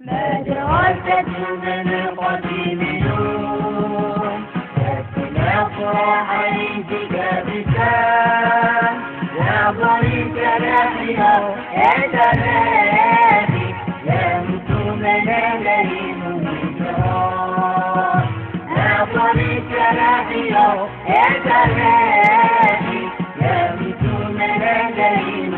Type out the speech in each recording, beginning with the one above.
مدرسة من القديم يوم أفراح ليتك بسام يا ضريك لحيا يا زماني يا متوم ليل وجرار يا ضريك لحيا يا زماني يا متوم ليل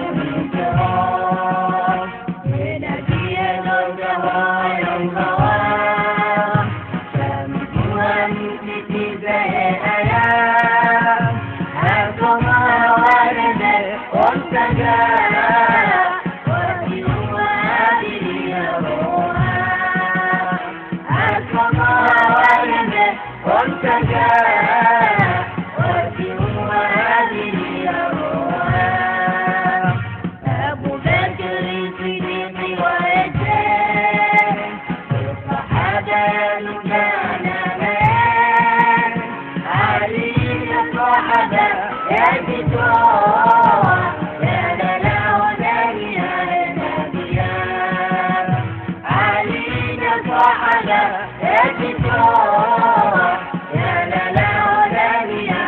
وجرار بلادي نرجها يا الغوام شمسها مثل زي الأيام حكمها ولد وانتجا أبو بكر صديق ويتام الصحابة كان مان علي الصحابة يا فتوى يا للا وداني يا نبيان علي الصحابة يا فتوى يا للا وداني يا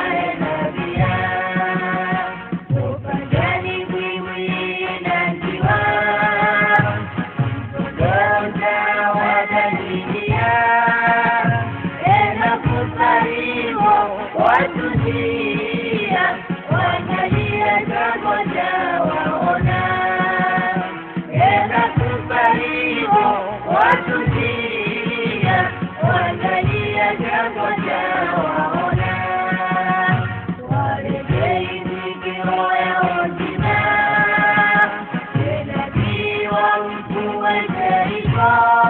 نبيان وفجاني بوين الجوار وقلت ودني إنك قريب وتجيء وجليك وجاوهنا إنك قريب وتجيء وجليك وجاوهنا ولبيتك راية والدماء لنبي وانت وشريفا